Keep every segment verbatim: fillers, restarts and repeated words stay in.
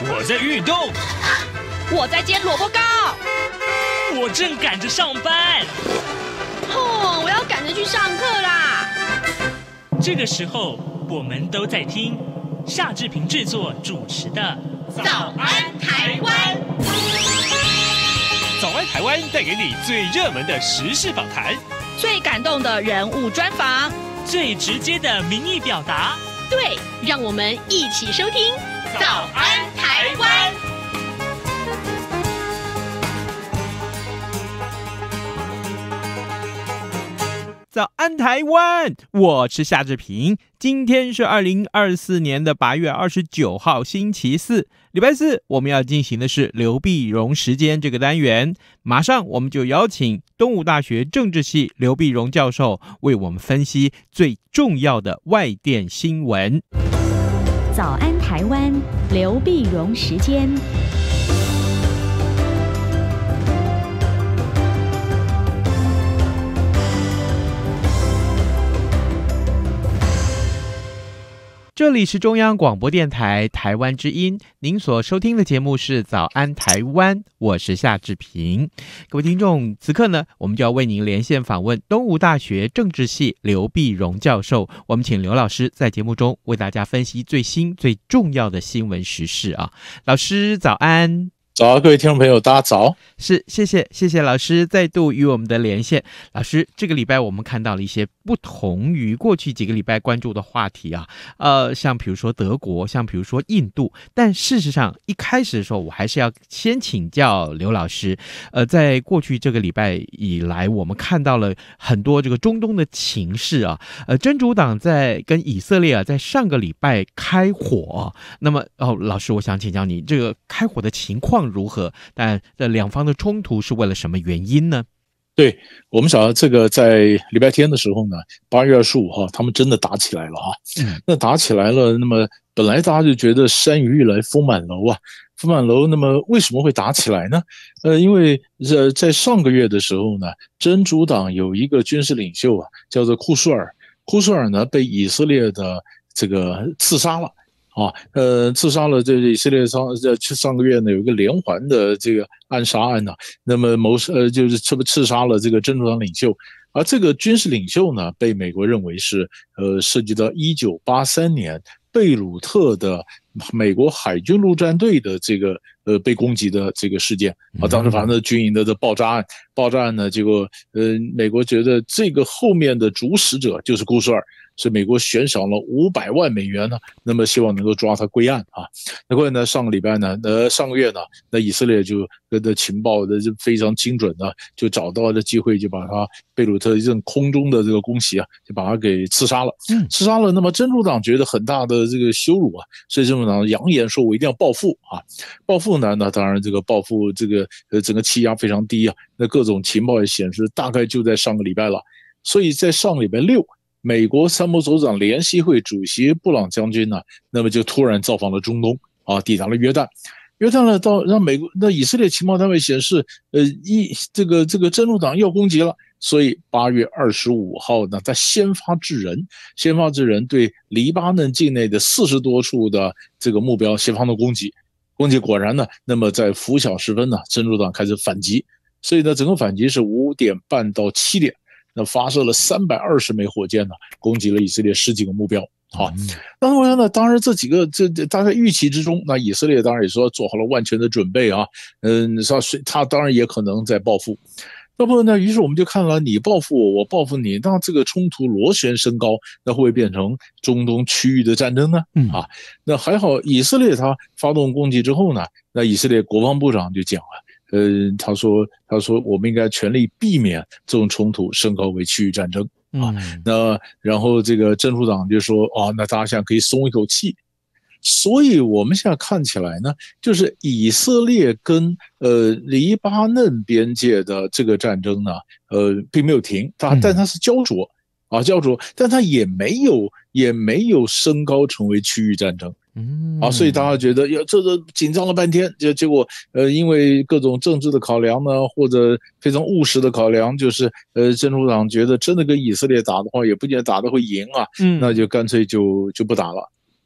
我在运动， 我在煎萝卜糕， 我正赶着上班。 哼，我要赶着去上课啦。 这个时候，我们都在听夏志平制作主持的《 早安台湾》。 早安台湾带给你最热门的时事访谈， 最感动的人物专访， 最直接的民意表达。 对，让我们一起收听《早安台湾》。 早安台湾，我是夏志平。今天是二零二四年的八月二十九号，星期四，礼拜四，我们要进行的是刘必荣时间这个单元。马上我们就邀请东吴大学政治系刘必荣教授为我们分析最重要的外电新闻。 早安台湾，刘必荣时间。 这里是中央广播电台台湾之音，您所收听的节目是早安台湾，我是夏志平。各位听众，此刻呢，我们就要为您连线访问东吴大学政治系刘必荣教授。我们请刘老师在节目中为大家分析最新最重要的新闻时事啊。老师早安。 早，各位听众朋友，大家早。 是，谢谢，谢谢老师再度与我们的连线。老师，这个礼拜我们看到了一些不同于过去几个礼拜关注的话题啊，呃，像比如说德国，像比如说印度。但事实上，一开始的时候，我还是要先请教刘老师。呃，在过去这个礼拜以来，我们看到了很多这个中东的情势啊。呃，真主党在跟以色列啊，在上个礼拜开火。那么，哦，老师，我想请教你，这个开火的情况如何？但这两方的冲突是为了什么原因呢？ 对，我们想这个在礼拜天的时候呢，八月二十五号，他们真的打起来了哈。嗯，那打起来了，那么本来大家就觉得山雨欲来风满楼啊，风满楼。那么为什么会打起来呢？呃，因为呃，在上个月的时候呢，真主党有一个军事领袖啊，叫做库舒尔，库舒尔呢被以色列的这个刺杀了。啊，呃，刺杀了这以色列上这上个月呢有一个连环的这个暗杀案呢、啊，那么谋呃就是这不刺杀了这个真主党领袖，而这个军事领袖呢被美国认为是呃涉及到一九八三年贝鲁特的美国海军陆战队的这个呃被攻击的这个事件啊，当时反正军营的这爆炸案，爆炸案呢，结果呃美国觉得这个后面的主使者就是库舒尔。所以美国悬赏了五百万美元呢，那么希望能够抓他归案啊。那过呢，上个礼拜呢，呃，上个月呢，那以色列就跟的情报的就非常精准的，就找到了机会，就把他贝鲁特一阵空中的这个攻击啊，就把他给刺杀了。嗯，刺杀了。那么真主党觉得很大的这个羞辱啊，所以真主党扬言说，我一定要报复啊。报复呢，那当然这个报复这个呃整个气压非常低啊。那各种情报也显示，大概就在上个礼拜了。所以在上个礼拜六。美国参谋总长联席会主席布朗将军呢，那么就突然造访了中东啊，抵达了约旦。约旦呢，到让美国那以色列情报单位显示，呃，一这个这个真主党要攻击了，所以八月二十五号呢，他先发制人，先发制人对黎巴嫩境内的四十多处的这个目标先发动攻击，攻击果然呢，那么在拂晓时分呢，真主党开始反击，所以呢，整个反击是五点半到七点。那发射了三百二十枚火箭呢，攻击了以色列十几个目标。好，那么呢，当然这几个这大概预期之中，那以色列当然也说做好了万全的准备啊。嗯，他他当然也可能在报复。那么呢，于是我们就看了你报复我，我报复你，那这个冲突螺旋升高，那会不会变成中东区域的战争呢？嗯啊，那还好，以色列他发动攻击之后呢，那以色列国防部长就讲了。呃，他说，他说我们应该全力避免这种冲突升高为区域战争啊。嗯、那然后这个真主党就说啊，那大家现在可以松一口气。所以我们现在看起来呢，就是以色列跟呃黎巴嫩边界的这个战争呢，呃，并没有停，它但它是焦灼啊，焦灼，但它也没有也没有升高成为区域战争。嗯，啊，所以大家觉得呀，这个紧张了半天，结结果，呃，因为各种政治的考量呢，或者非常务实的考量，就是呃，真主党觉得真的跟以色列打的话，也不见得打得会赢啊，嗯，那就干脆就就不打了。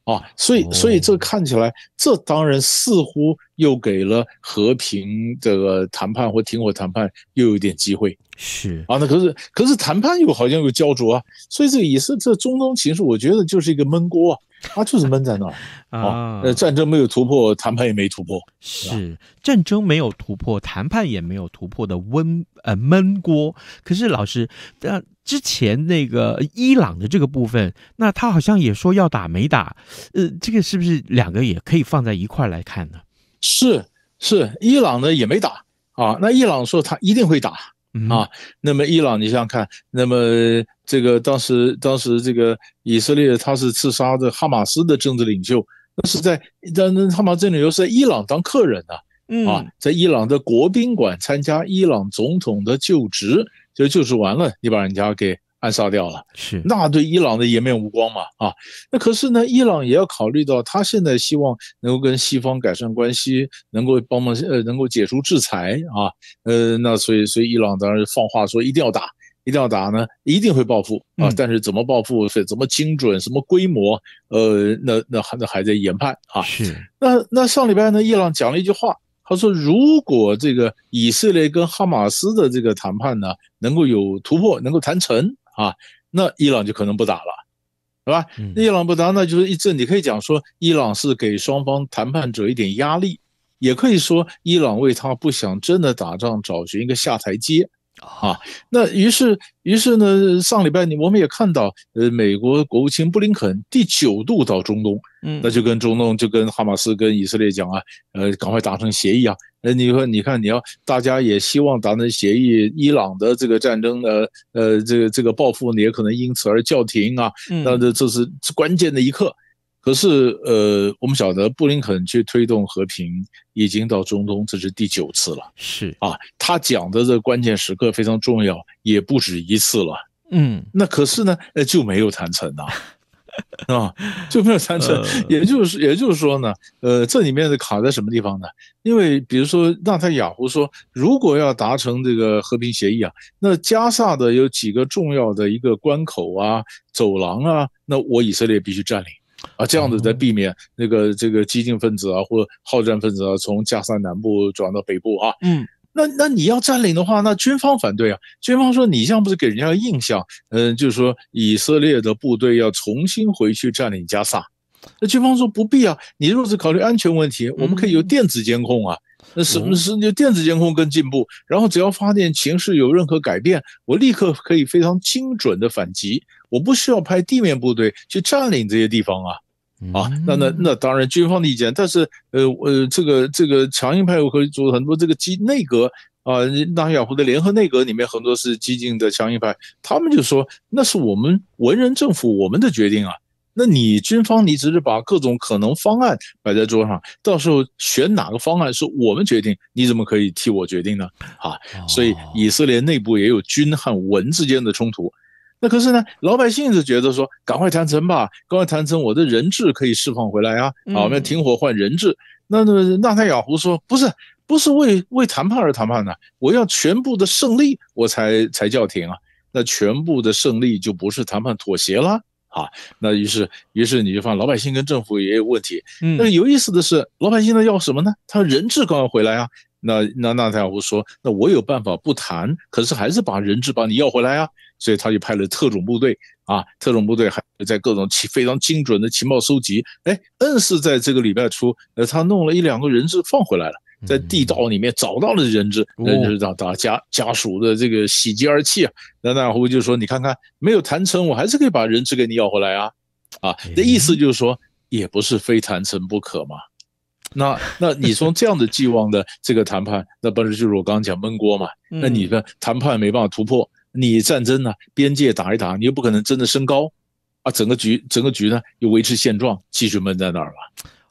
啊，所以所以这看起来，这当然似乎又给了和平这个谈判或停火谈判又有点机会。 是啊，那可是可是谈判又好像有焦灼啊，所以这个以色这中东情势，我觉得就是一个闷锅啊，它就是闷在那儿啊。呃，战争没有突破，谈判也没突破， 是战争没有突破，谈判也没有突破的温呃闷锅。可是老师，呃，之前那个伊朗的这个部分，那他好像也说要打没打，呃，这个是不是两个也可以放在一块来看呢？ 是是，伊朗呢也没打啊，那伊朗说他一定会打。啊，那么伊朗你想想看，那么这个当时当时这个以色列他是刺杀的哈马斯的政治领袖，那是在但那哈马斯政治领袖是在伊朗当客人啊，嗯、啊，在伊朗的国宾馆参加伊朗总统的就职，就就职完了，你把人家给暗杀掉了， 是那对伊朗的颜面无光嘛啊！那可是呢，伊朗也要考虑到，他现在希望能够跟西方改善关系，能够帮忙呃，能够解除制裁啊，呃，那所以所以伊朗当然放话说一定要打，一定要打呢，一定会报复啊，嗯、但是怎么报复，怎么精准，什么规模，呃，那那还那还在研判啊。 是， 那那上礼拜呢，伊朗讲了一句话。他说：“如果这个以色列跟哈马斯的这个谈判呢，能够有突破，能够谈成啊，那伊朗就可能不打了，是吧？嗯、伊朗不打，那就是一阵，你可以讲说，伊朗是给双方谈判者一点压力，也可以说，伊朗为他不想真的打仗找寻一个下台阶。”啊，那于是，于是呢，上礼拜你我们也看到，呃，美国国务卿布林肯第九度到中东，嗯，那就跟中东就跟哈马斯跟以色列讲啊，呃，赶快达成协议啊。呃，你说，你看，你要大家也希望达成协议，伊朗的这个战争呢，呃，这个这个报复呢，也可能因此而叫停啊。嗯，那这这是关键的一刻。可是，呃，我们晓得布林肯去推动和平已经到中东，这是第九次了。 是啊，他讲的这个关键时刻非常重要，也不止一次了。嗯，那可是呢，呃，就没有谈成啊，啊，就没有谈成。也就是也就是说呢，呃，这里面的卡在什么地方呢？因为比如说纳坦雅胡说，如果要达成这个和平协议啊，那加萨的有几个重要的一个关口啊、走廊啊，那我以色列必须占领。啊，这样子在避免那个这个激进分子啊或好战分子啊从加沙南部转到北部啊，嗯，那那你要占领的话，那军方反对啊，军方说你这样不是给人家印象，嗯，就是说以色列的部队要重新回去占领加沙，那军方说不必啊，你若是考虑安全问题，我们可以有电子监控啊。那什么是就电子监控更进步，然后只要发现情势有任何改变，我立刻可以非常精准的反击，我不需要派地面部队去占领这些地方啊。啊，那那那当然军方的意见，但是呃呃，这个这个强硬派和做很多这个激内阁啊，纳坦雅胡的联合内阁里面很多是激进的强硬派，他们就说那是我们文人政府我们的决定啊。那你军方你只是把各种可能方案摆在桌上，到时候选哪个方案是我们决定，你怎么可以替我决定呢？啊，所以以色列内部也有军和文之间的冲突。那可是呢，老百姓是觉得说，赶快谈成吧，赶快谈成，我的人质可以释放回来啊！啊，我们要停火换人质。那那纳坦雅胡说，不是，不是为为谈判而谈判的，我要全部的胜利，我才才叫停啊。那全部的胜利就不是谈判妥协了。啊，那于是，于是你就发现老百姓跟政府也有问题。嗯，那有意思的是，老百姓呢要什么呢？他人质刚要回来啊。那那纳坦雅胡说，那我有办法不谈，可是还是把人质把你要回来啊。所以他就派了特种部队啊，特种部队还在各种非常精准的情报收集。哎，硬是在这个礼拜初，呃，他弄了一两个人质放回来了。在地道里面找到了人质，人质让大家家属的这个喜极而泣啊。纳坦雅胡就说：“你看看，没有谈成，我还是可以把人质给你要回来啊。”啊，的意思就是说，也不是非谈成不可嘛。那那你说这样的寄望的这个谈判，那不是就是我刚刚讲闷锅嘛？那你的谈判没办法突破，你战争呢，边界打一打，你又不可能真的升高啊，整个局整个局呢又维持现状，继续闷在那儿了。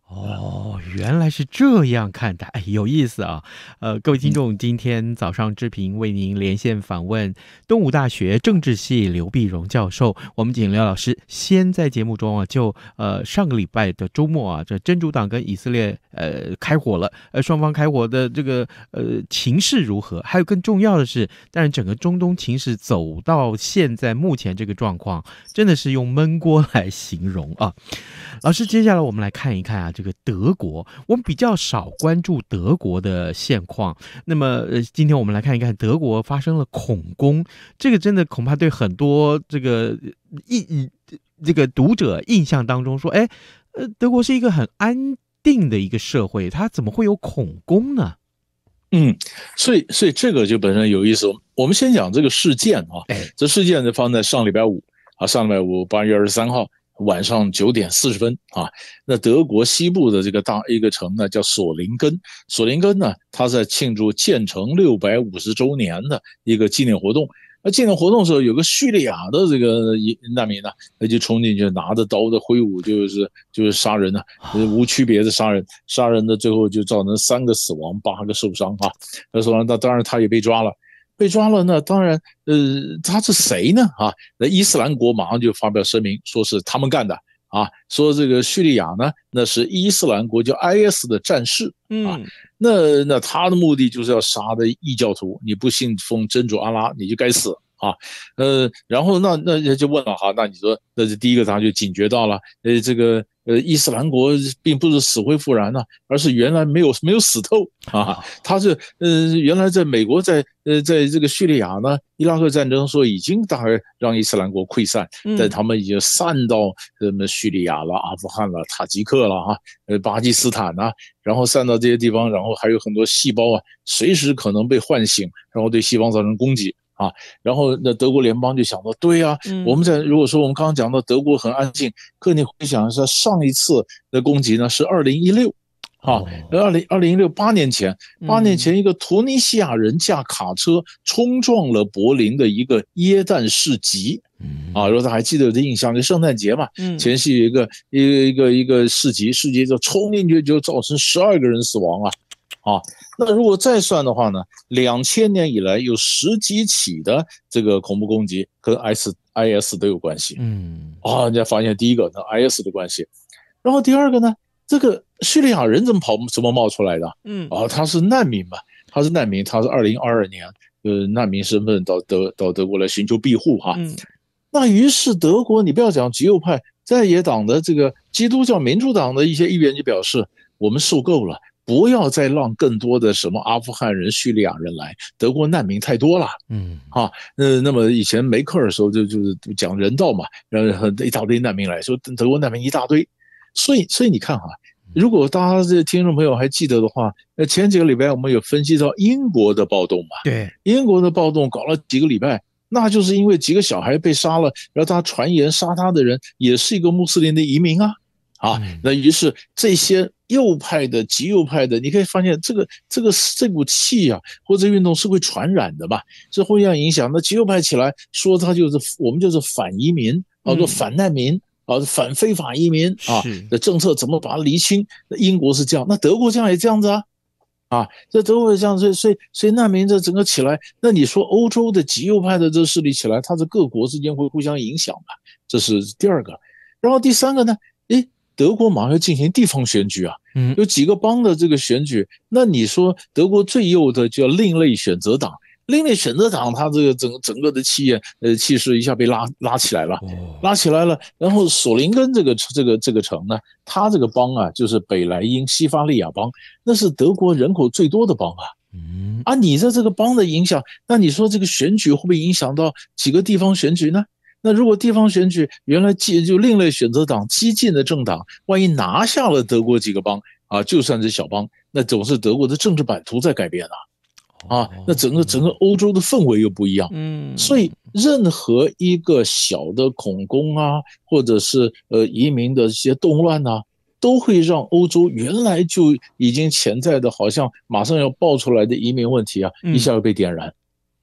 哦，原来是这样看待，哎，有意思啊！呃，各位听众，今天早上志平为您连线访问东吴大学政治系刘碧荣教授。我们请刘老师先在节目中啊，就呃上个礼拜的周末啊，这真主党跟以色列呃开火了，呃双方开火的这个呃情势如何？还有更重要的是，当然整个中东情势走到现在目前这个状况，真的是用闷锅来形容啊！老师，接下来我们来看一看啊。这个德国，我们比较少关注德国的现况。那么，呃，今天我们来看一看德国发生了恐攻，这个真的恐怕对很多这个印这个读者印象当中说，哎，呃，德国是一个很安定的一个社会，它怎么会有恐攻呢？ 嗯，所以所以这个就本身有意思。我们先讲这个事件啊，这事件就放在上礼拜五啊，上礼拜五八月二十三号。晚上九点四十分啊，那德国西部的这个大一个城呢，叫索林根。索林根呢，它在庆祝建成六百五十周年的一个纪念活动。那纪念活动的时候，有个叙利亚的这个难民呢，他就冲进去，拿着刀的挥舞，就是就是杀人呢、啊，无区别的杀人，杀人的最后就造成三个死亡，八个受伤啊。那说完，那当然他也被抓了。被抓了呢，当然，呃，他是谁呢？啊，那伊斯兰国马上就发表声明，说是他们干的啊，说这个叙利亚呢，那是伊斯兰国叫 I S 的战士啊，那那他的目的就是要杀的异教徒，你不信奉真主阿拉，你就该死啊，呃，然后那那就问了哈，那你说，那是第一个他就警觉到了，呃，这个。呃，伊斯兰国并不是死灰复燃呢、啊，而是原来没有没有死透啊。他是呃，原来在美国在呃，在这个叙利亚呢，伊拉克战争说已经大概让伊斯兰国溃散，但他们已经散到什么叙利亚了、阿富汗了、塔吉克了啊，呃，巴基斯坦呐、啊，然后散到这些地方，然后还有很多细胞啊，随时可能被唤醒，然后对西方造成攻击。啊，然后那德国联邦就想到，对呀、啊嗯，我们在如果说我们刚刚讲到德国很安静，可你回想一下上一次的攻击呢是二零一六，啊，二零二零一六八年前，八年前一个突尼西亚人驾卡车冲撞了柏林的一个耶诞市集，啊，如果他还记得有这印象，就圣诞节嘛，前夕有一个一个一个一个市集，市集就冲进去就造成十二个人死亡啊。啊，那如果再算的话呢，两千年以来有十几起的这个恐怖攻击跟 I S I S 都有关系。嗯，啊，人家发现第一个跟 I S 的关系，然后第二个呢，这个叙利亚人怎么跑怎么冒出来的？嗯，啊，他是难民嘛，他是难民，他是二零二二年呃难民身份到德到德国来寻求庇护哈。嗯，那于是德国，你不要讲极右派在野党的这个基督教民主党的一些议员就表示，我们受够了。不要再让更多的什么阿富汗人、叙利亚人来，德国难民太多了。嗯，啊，呃，那么以前梅克尔的时候就就是讲人道嘛，然后一大堆难民来说，德国难民一大堆，所以所以你看哈，如果大家这听众朋友还记得的话，呃，前几个礼拜我们有分析到英国的暴动嘛，对，英国的暴动搞了几个礼拜，那就是因为几个小孩被杀了，然后他传言杀他的人也是一个穆斯林的移民啊。啊，那于是这些右派的、极右派的，你可以发现这个、这个、这股气啊，或者运动是会传染的吧？是互相影响。那极右派起来说他就是我们就是反移民啊，说反难民啊，反非法移民啊的政策怎么把它厘清？那英国是这样，那德国这样也这样子啊。啊，这德国也这样，所以所以所以难民这整个起来，那你说欧洲的极右派的这势力起来，它是各国之间会互相影响的，这是第二个。然后第三个呢？诶。德国马上要进行地方选举啊，有几个邦的这个选举，那你说德国最右的叫另类选择党，另类选择党它这个整整个的气焰呃气势一下被拉拉起来了，拉起来了。然后索林根这个这个这个城呢，它这个邦啊就是北莱茵西法利亚邦，那是德国人口最多的邦啊。嗯，啊，你在这个邦的影响，那你说这个选举会不会影响到几个地方选举呢？那如果地方选举原来就另类选择党激进的政党，万一拿下了德国几个邦啊，就算是小邦，那总是德国的政治版图在改变啊，啊，那整个整个欧洲的氛围又不一样，嗯，所以任何一个小的恐攻啊，或者是呃移民的一些动乱啊，都会让欧洲原来就已经潜在的好像马上要爆出来的移民问题啊，一下又被点燃。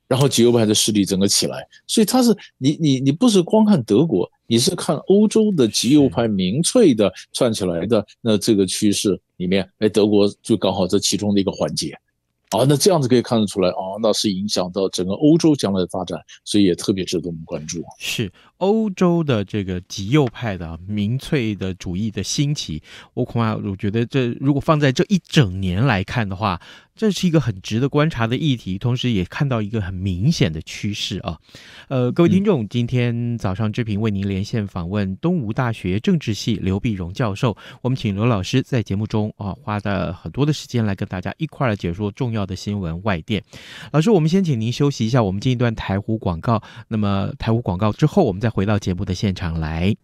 然后极右派的势力整个起来，所以他是你你你不是光看德国，你是看欧洲的极右派民粹的串起来的那这个趋势里面，哎，德国就刚好这其中的一个环节。啊，那这样子可以看得出来，哦，那是影响到整个欧洲将来的发展，所以也特别值得我们关注。 是欧洲的这个极右派的民粹的主义的兴起，我恐怕我觉得这如果放在这一整年来看的话，这是一个很值得观察的议题，同时也看到一个很明显的趋势啊。呃，各位听众，今天早上志平为您连线访问东吴大学政治系刘必荣教授，我们请刘老师在节目中啊花了很多的时间来跟大家一块儿解说重要的新闻外电。老师，我们先请您休息一下，我们进一段台湖广告。那么台湖广告之后，我们再回到节目的现场来。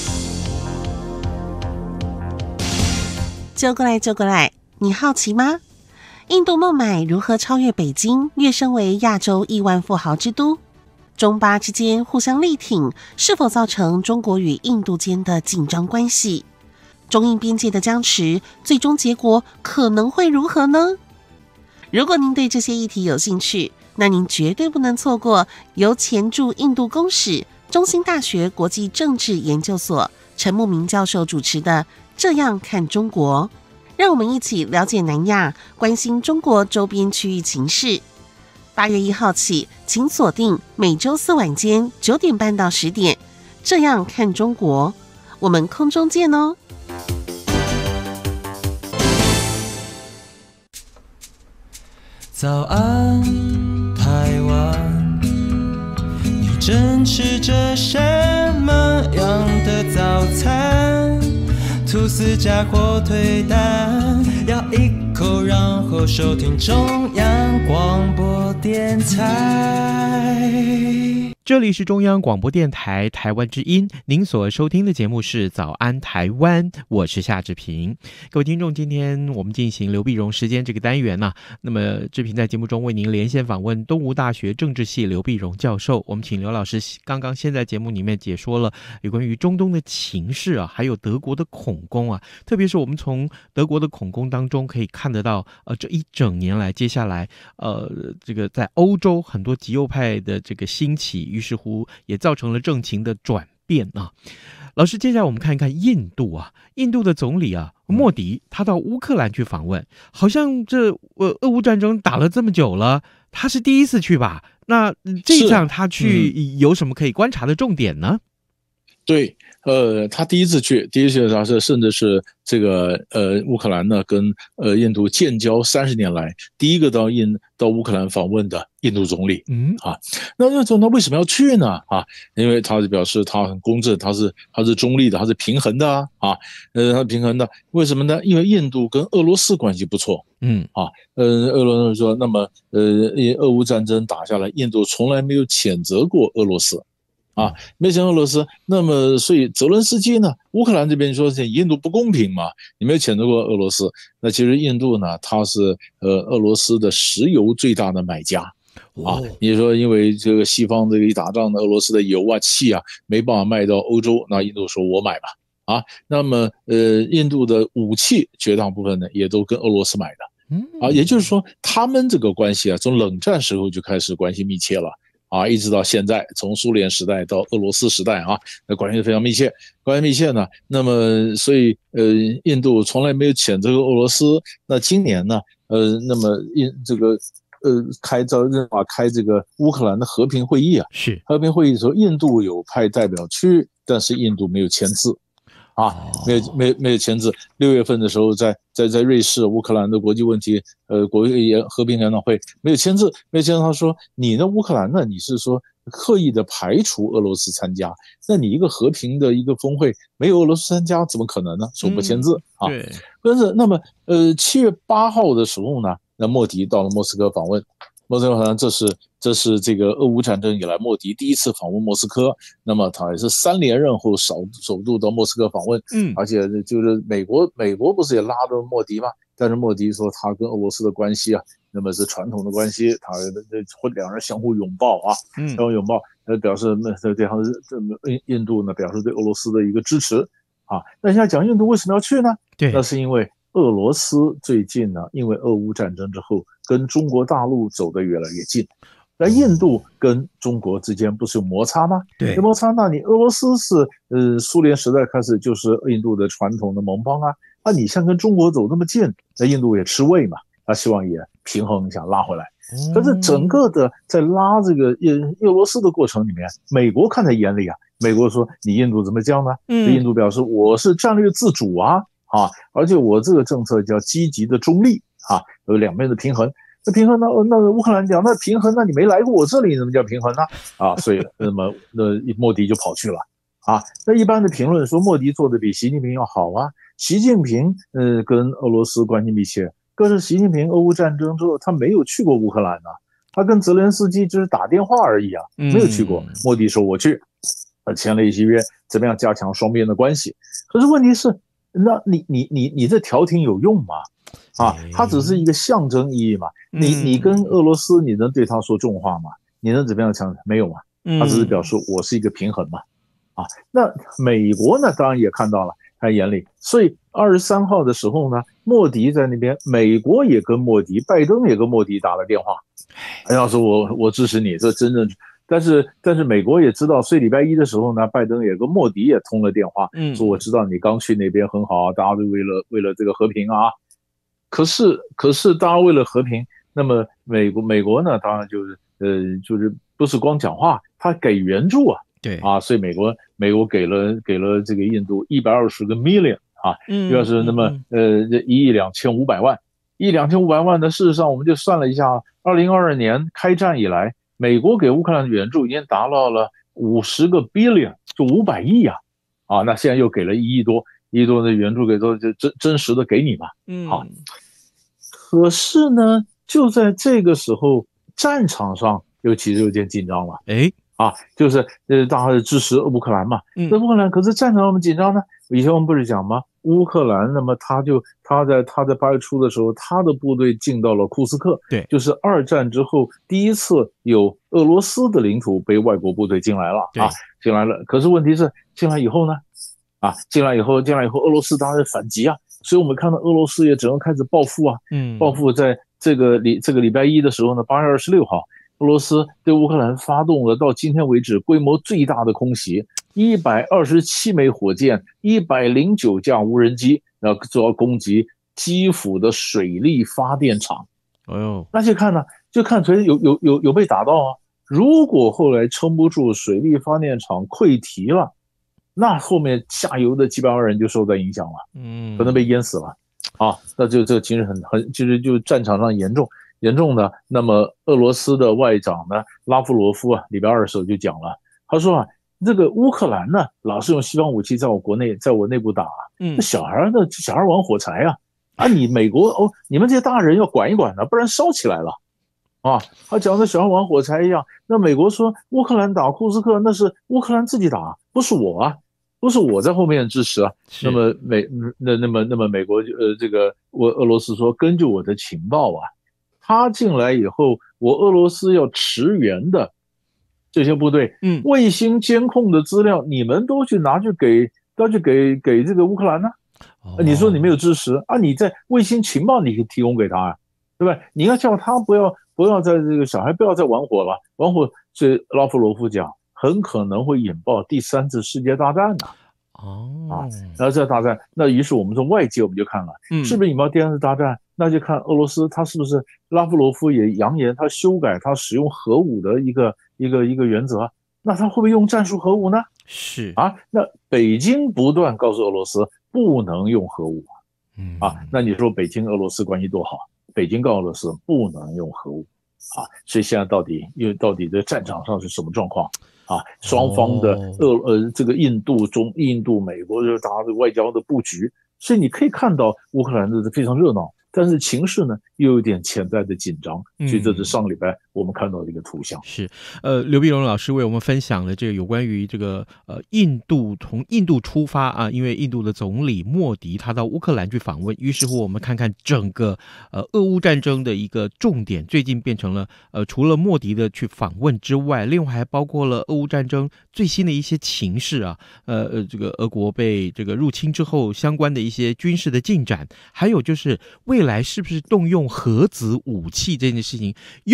就过来，就过来，你好奇吗？印度孟买如何超越北京，跃升为亚洲亿万富豪之都？中巴之间互相力挺，是否造成中国与印度间的紧张关系？中印边界的僵持，最终结果可能会如何呢？如果您对这些议题有兴趣，那您绝对不能错过由前驻印度公使、中兴大学国际政治研究所陈慕明教授主持的《这样看中国》，让我们一起了解南亚，关心中国周边区域情势。八月一号起，请锁定每周四晚间九点半到十点，《这样看中国》，我们空中见哦。 早安，台湾，你正吃着什么样的早餐？吐司加火腿蛋，咬一口，然后收听中央广播电台。 这里是中央广播电台台湾之音，您所收听的节目是早安台湾，我是夏志平。各位听众，今天我们进行刘必荣时间这个单元呢、啊，那么志平在节目中为您连线访问东吴大学政治系刘必荣教授。我们请刘老师刚刚先在节目里面解说了有关于中东的情势啊，还有德国的恐攻啊，特别是我们从德国的恐攻当中可以看得到，呃，这一整年来，接下来呃，这个在欧洲很多极右派的这个兴起，于是乎也造成了政情的转变啊。老师，接下来我们看一看印度啊，印度的总理啊莫迪，他到乌克兰去访问，好像这呃俄乌战争打了这么久了，他是第一次去吧？那这一趟他去有什么可以观察的重点呢？ 对，呃，他第一次去，第一次他是甚至是这个呃乌克兰呢跟呃印度建交三十年来第一个到印到乌克兰访问的印度总理，嗯啊，那那他为什么要去呢？啊，因为他表示他很公正，他是他是中立的，他是平衡的啊，啊，呃，他是平衡的，为什么呢？因为印度跟俄罗斯关系不错，嗯啊，呃，俄罗斯说，那么呃，俄乌战争打下来，印度从来没有谴责过俄罗斯。啊，没谴责俄罗斯，那么所以泽伦斯基呢，乌克兰这边说印度不公平嘛，你没有谴责过俄罗斯，那其实印度呢，它是呃俄罗斯的石油最大的买家。啊，你说因为这个西方这个一打仗呢，俄罗斯的油啊、气啊没办法卖到欧洲，那印度说我买吧。啊，那么呃，印度的武器绝大部分呢也都跟俄罗斯买的。啊，也就是说他们这个关系啊，从冷战时候就开始关系密切了。啊，一直到现在，从苏联时代到俄罗斯时代啊，那关系非常密切，关系密切呢。那么，所以呃，印度从来没有谴责过俄罗斯。那今年呢，呃，那么印这个呃开照任法开这个乌克兰的和平会议啊， 是和平会议的时候，印度有派代表去，但是印度没有签字。啊，没有没有没有签字。六月份的时候在，在在在瑞士乌克兰的国际问题呃国际和平研讨会没有签字，没有签字。他说你呢乌克兰呢，你是说刻意的排除俄罗斯参加，那你一个和平的一个峰会没有俄罗斯参加，怎么可能呢？说不签字、嗯、啊。对。但是那么呃七月八号的时候呢，那莫迪到了莫斯科访问。莫斯科好像这是这是这个俄乌战争以来莫迪第一次访问莫斯科，那么他也是三连任后首首度到莫斯科访问，嗯，而且就是美国美国不是也拉着莫迪吗？但是莫迪说他跟俄罗斯的关系啊，那么是传统的关系，他会两人相互拥抱啊，嗯，相互拥抱，呃，表示那这这样这印印度呢表示对俄罗斯的一个支持啊。那现在讲印度为什么要去呢？对，那是因为俄罗斯最近呢，因为俄乌战争之后，跟中国大陆走得越来越近。 那印度跟中国之间不是有摩擦吗？ 对， 有摩擦，那你俄罗斯是呃苏联时代开始就是印度的传统的盟邦啊，啊你像跟中国走那么近，那印度也吃味嘛，他希望也平衡一下拉回来。可是整个的在拉这个俄罗斯的过程里面，美国看在眼里啊，美国说你印度怎么这样呢？嗯，印度表示我是战略自主啊，啊，而且我这个政策叫积极的中立啊，有两边的平衡。那平衡呢？那乌克兰讲那平衡，那你没来过我这里，怎么叫平衡呢？啊，所以那么那莫迪就跑去了啊。那一般的评论说莫迪做的比习近平要好啊。习近平呃跟俄罗斯关系密切，可是习近平俄乌战争之后他没有去过乌克兰啊，他跟泽连斯基只是打电话而已啊，没有去过。莫迪说我去，呃签了一些约，怎么样加强双边的关系？可是问题是，那你你你你这调停有用吗？啊，它只是一个象征意义嘛。你你跟俄罗斯，你能对他说重话吗？你能怎么样强？没有嘛。他只是表示我是一个平衡嘛。啊，那美国呢，当然也看到了，他眼里。所以二十三号的时候呢，莫迪在那边，美国也跟莫迪，拜登也跟莫迪打了电话。哎呀，说我我支持你，这真正。但是但是美国也知道，所以礼拜一的时候呢，拜登也跟莫迪也通了电话，说我知道你刚去那边很好啊，大家都为了为了这个和平啊。可是，可是，大家为了和平，那么美国美国呢，当然就是呃，就是不是光讲话，他给援助啊， 对啊，所以美国美国给了给了这个印度一百二十个 million 啊，要是那么呃一亿两千五百万，一亿两千五百万呢，事实上我们就算了一下，二零二二年开战以来，美国给乌克兰的援助已经达到了五十个 billion， 就五百亿啊，啊，那现在又给了一亿多。一亿多的援助给都就真真实的给你嘛，嗯，好。可是呢，就在这个时候，战场上又其实有点紧张了，哎，啊，就是呃，大家支持乌克兰嘛，嗯，那乌克兰可是战场那么紧张呢？以前我们不是讲吗？乌克兰，那么他就他在他在八月初的时候，他的部队进到了库斯克，对，就是二战之后第一次有俄罗斯的领土被外国部队进来了啊，进来了。可是问题是进来以后呢？啊，进来以后，进来以后，俄罗斯当然反击啊，所以我们看到俄罗斯也只能开始报复啊，嗯，报复在这个礼这个礼拜一的时候呢，八月二十六号，俄罗斯对乌克兰发动了到今天为止规模最大的空袭，一百二十七枚火箭，一百零九架无人机，然后主要攻击基辅的水力发电厂。哎呦，那就看呢，就看谁有有有有被打到啊。如果后来撑不住，水力发电厂溃堤了。那后面下游的几百万人就受到影响了，嗯，可能被淹死了，啊，那就这其实很很，其实就战场上严重严重的。那么俄罗斯的外长呢，拉夫罗夫啊，礼拜二的时候就讲了，他说啊，这个乌克兰呢，老是用西方武器在我国内，在我内部打，嗯，那小孩呢，小孩玩火柴啊，啊，你美国哦，你们这些大人要管一管呢，不然烧起来了。啊，他讲的小孩玩火柴一样。那美国说乌克兰打库斯克，那是乌克兰自己打，不是我啊，不是我在后面支持啊。那么美那那么那么美国呃这个我俄罗斯说，根据我的情报啊，他进来以后，我俄罗斯要驰援的这些部队，嗯，卫星监控的资料，你们都去拿去给都去给给这个乌克兰呢、啊？哦、你说你没有支持啊？你在卫星情报你可以提供给他啊，对吧？你要叫他不要。不要在这个小孩不要再玩火了，玩火，所以拉夫罗夫讲，很可能会引爆第三次世界大战的、啊。哦，啊，然后这大战，那于是我们从外界我们就看了，嗯，是不是引爆第三次大战？那就看俄罗斯他是不是拉夫罗夫也扬言他修改他使用核武的一个一个一个原则，那他会不会用战术核武呢？是啊，那北京不断告诉俄罗斯不能用核武，嗯啊，那你说北京俄罗斯关系多好？北京告诉俄罗斯不能用核武啊，所以现在到底因为到底在战场上是什么状况啊？双方的俄呃这个印度中印度美国就是大家的外交的布局，所以你可以看到乌克兰的非常热闹，但是情势呢又有点潜在的紧张，所以这是上个礼拜我们看到的一个图像。 是，呃，刘碧荣老师为我们分享了这个有关于这个呃印度从印度出发啊，因为印度的总理莫迪他到乌克兰去访问，于是乎我们看看整个呃俄乌战争的一个重点，最近变成了呃除了莫迪的去访问之外，另外还包括了俄乌战争最新的一些情势啊，呃呃这个俄国被这个入侵之后相关的一些军事的进展，还有就是未来是不是动用核子武器这件事情又重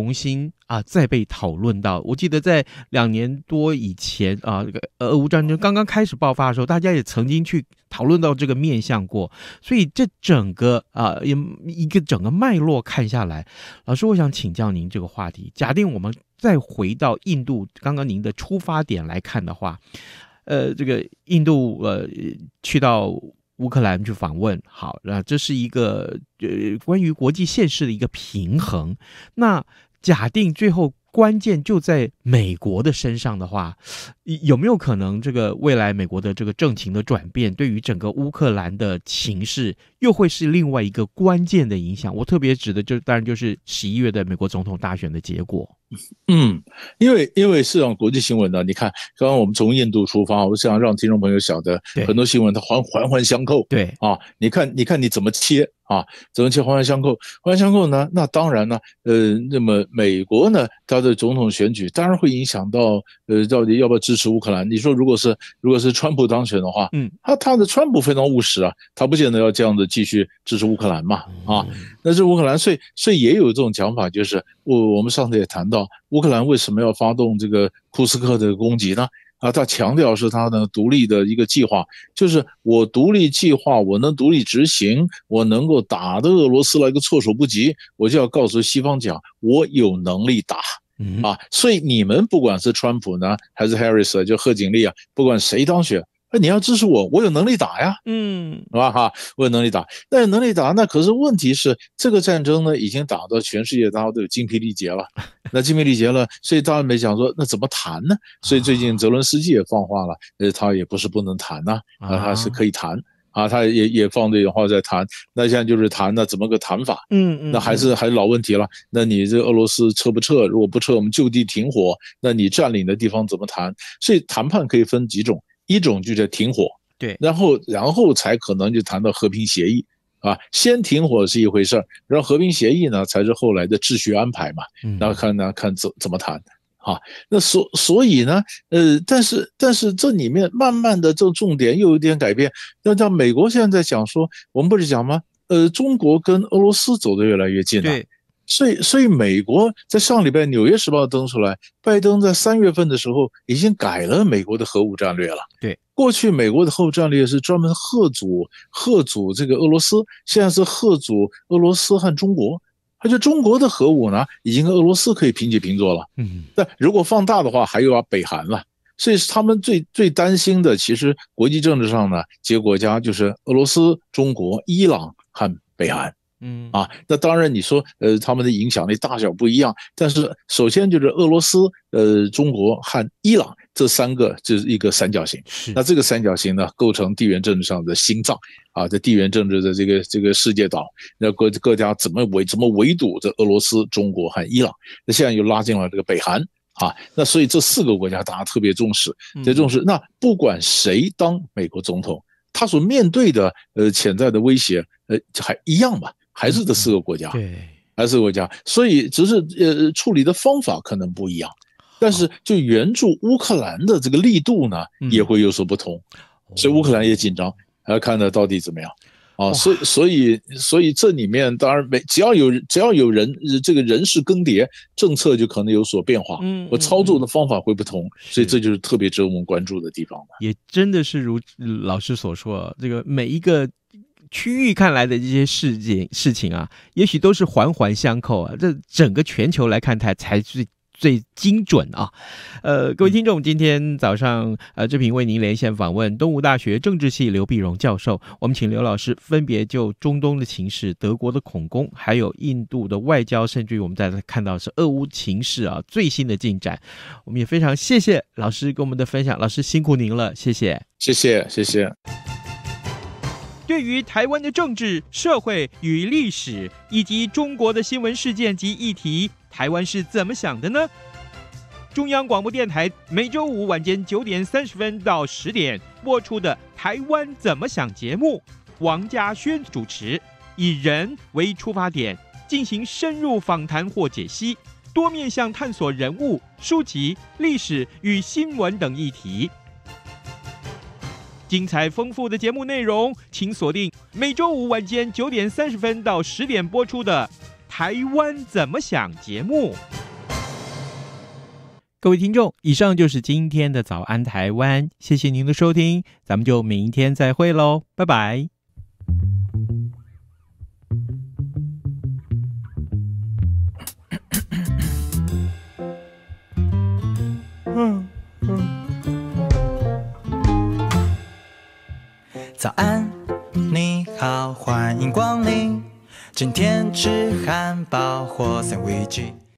重新啊再被讨论到。我记得在两年多以前啊，这个俄乌战争刚刚开始爆发的时候，大家也曾经去讨论到这个面向过。所以这整个啊一个整个脉络看下来，老师，我想请教您这个话题。假定我们再回到印度刚刚您的出发点来看的话，呃，这个印度呃去到乌克兰去访问，好，那这是一个呃关于国际现实的一个平衡。那假定最后关键就在美国的身上的话，有没有可能这个未来美国的这个政情的转变，对于整个乌克兰的情势又会是另外一个关键的影响？我特别指的就当然就是十一月的美国总统大选的结果。 嗯，因为因为市场国际新闻呢，你看刚刚我们从印度出发，我想让听众朋友晓得，很多新闻它环环环相扣。 对啊，你看你看你怎么切啊？怎么切环环相扣？环环相扣呢？那当然呢，呃，那么美国呢，它的总统选举当然会影响到呃，到底要不要支持乌克兰？你说如果是如果是川普当选的话，嗯，他他的川普非常务实啊，他不见得要这样的继续支持乌克兰嘛，啊，那是乌克兰，所以所以也有这种讲法，就是我我们上次也谈到。乌克兰为什么要发动这个库斯克的攻击呢？啊，他强调是他的独立的一个计划，就是我独立计划，我能独立执行，我能够打得俄罗斯来个措手不及，我就要告诉西方讲，我有能力打。啊，所以你们不管是川普呢，还是 Harris 就贺锦丽啊，不管谁当选。你要支持我，我有能力打呀，嗯，是吧？哈，我有能力打，那有能力打，那可是问题是，这个战争呢，已经打到全世界，大家都有精疲力竭了。那精疲力竭了，所以当然没讲说，那怎么谈呢？所以最近泽伦斯基也放话了，呃，他也不是不能谈呐，啊，他是可以谈啊，他也也放这种话在谈。那现在就是谈，那怎么个谈法？嗯嗯，那还是还是老问题了。那你这俄罗斯撤不撤？如果不撤，我们就地停火，那你占领的地方怎么谈？所以谈判可以分几种。一种就叫停火， 对， 然后然后才可能就谈到和平协议啊。先停火是一回事儿，然后和平协议呢才是后来的秩序安排嘛。然后看呢看怎怎么谈啊。那所所以呢，呃，但是但是这里面慢慢的这重点又有点改变。那像美国现在在讲说，我们不是讲吗？呃，中国跟俄罗斯走得越来越近了。对。所以，所以美国在上礼拜《纽约时报》登出来，拜登在三月份的时候已经改了美国的核武战略了。 对， 过去美国的核武战略是专门吓阻吓阻这个俄罗斯，现在是吓阻俄罗斯和中国。而且中国的核武呢，已经跟俄罗斯可以平起平坐了。嗯，但如果放大的话，还有啊北韩了。所以他们最最担心的，其实国际政治上呢，几个国家就是俄罗斯、中国、伊朗和北韩。嗯啊，那当然你说呃他们的影响力大小不一样，但是首先就是俄罗斯、呃中国和伊朗这三个就是一个三角形。那这个三角形呢，构成地缘政治上的心脏啊，在地缘政治的这个这个世界岛，那各各家怎么围怎么围堵这俄罗斯、中国和伊朗？那现在又拉进了这个北韩啊，那所以这四个国家大家特别重视，特别重视。那不管谁当美国总统，他所面对的呃潜在的威胁呃还一样吧？还是这四个国家，对，还是国家，所以只是呃处理的方法可能不一样，但是就援助乌克兰的这个力度呢也会有所不同，所以乌克兰也紧张，还要看它到底怎么样啊，所以所以所以这里面当然每只要有只要有人这个人事更迭，政策就可能有所变化，嗯，我操作的方法会不同，所以这就是特别值得我们关注的地方。 也真的是如老师所说，这个每一个区域看来的这些事情事情啊，也许都是环环相扣啊。这整个全球来看，它才是最精准啊。呃，各位听众，今天早上呃，志平为您连线访问东吴大学政治系刘碧荣教授，我们请刘老师分别就中东的情势、德国的恐攻，还有印度的外交，甚至于我们在看到是俄乌情势啊最新的进展。我们也非常谢谢老师跟我们的分享，老师辛苦您了，谢谢， 谢谢，谢谢。 对于台湾的政治、社会与历史，以及中国的新闻事件及议题，台湾是怎么想的呢？中央广播电台每周五晚间九点三十分到十点播出的《台湾怎么想》节目，王家轩主持，以人为出发点，进行深入访谈或解析，多面向探索人物、书籍、历史与新闻等议题。精彩丰富的节目内容，请锁定每周五晚间九点三十分到十点播出的《台湾怎么想》节目。 各位听众，以上就是今天的早安台湾，谢谢您的收听，咱们就明天再会咯，拜拜。 早安，你好，欢迎光临，今天吃汉堡或三明治。